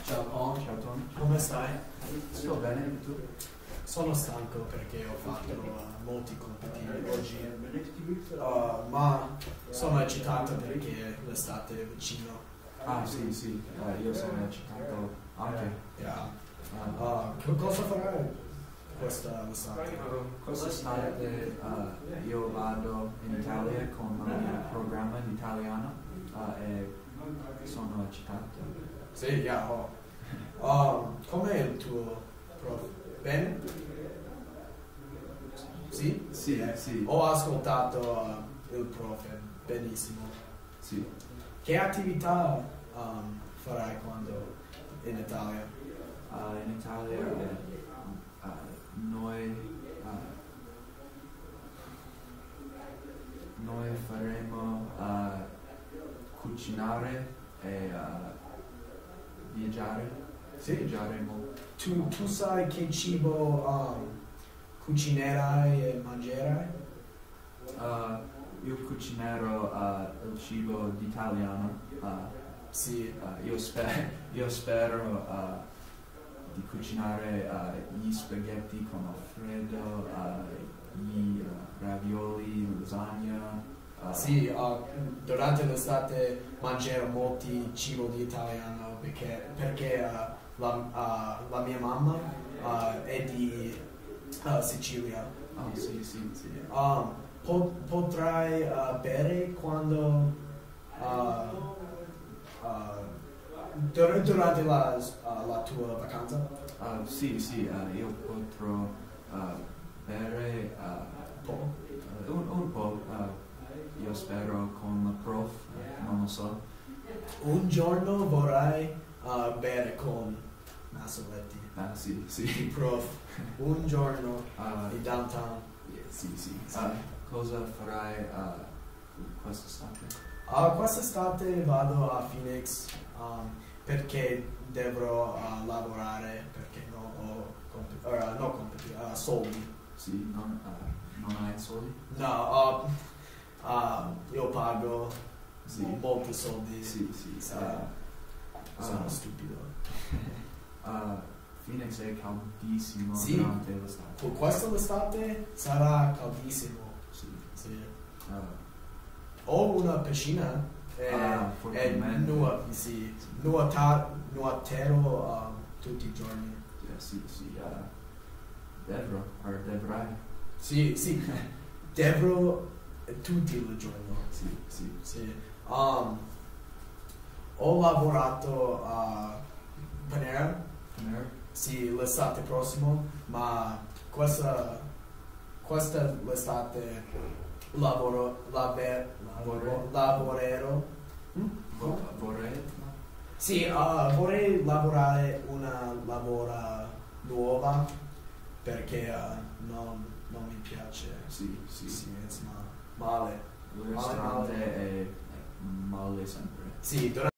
Ciao Collin. Ciao Tony. Come stai? Sto bene, tu? Sono stanco perché ho fatto molti compiti oggi, ma sono eccitato perché l'estate è vicino. Ah sì, io sono eccitato anche. Yeah. Cosa farai quest'estate? Quest'estate io vado in Italia con il programma di italiano e sono eccitato. Sì, yeah. Com'è il tuo prof? Bene? Sì? Sì. Ho ascoltato il prof, benissimo. Sì. Che attività farai quando in Italia? In Italia noi faremo cucinare e viaggiare. Sì. Viaggeremo. Tu sai che cibo cucinerai e mangerai? Io cucinerò il cibo italiano. Sì. Io spero di cucinare gli spaghetti con Alfredo, gli ravioli, lasagna. Sì, durante l'estate mangerò molti cibo di italiano perché la mia mamma è di Sicilia. Sì. Potrai bere quando durante la tua vacanza? Sì, io potrò bere un po', io spero con il prof, non lo so. Un giorno vorrai bere con Massoletti. Sì. Prof, un giorno in downtown. Sì. Cosa farai quest'estate? Quest'estate vado a Phoenix perché dovrò lavorare perché non ho soldi. Sì, non hai soldi? No, io pago molti soldi. Sì. Sono stupido. Phoenix è caldissimo Sì. durante l'estate. Per questa estate sarà caldissimo. Sì. Ho una piscina e nuoterò tutti i giorni. Sì. Dovrai. Sì. Dovrò tutti i giorni. Sì. Ho lavorato a Panera. Sì, l'estate prossima, ma questa l'estate lavorerò. Sì, vorrei lavorare una lavora nuova perché non mi piace. Sì. Male. Il ristorante è male sempre. Sì,